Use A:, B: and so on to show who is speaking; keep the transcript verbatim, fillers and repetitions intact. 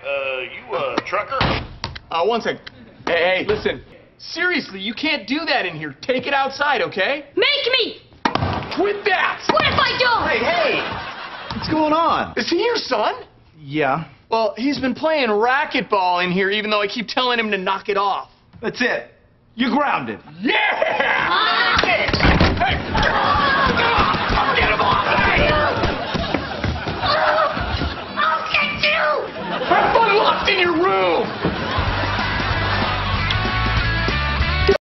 A: Uh, you a trucker?
B: Uh, one second. Hey, hey, listen. Seriously, you can't do that in here. Take it outside, okay?
C: Make me!
B: Quit that!
C: What if I don't?
B: Hey, hey!
D: What's going on?
B: Is he your son?
D: Yeah.
B: Well, he's been playing racquetball in here, even though I keep telling him to knock it off.
D: That's it. You're grounded.
B: Yeah!
C: Ah!
B: Hey!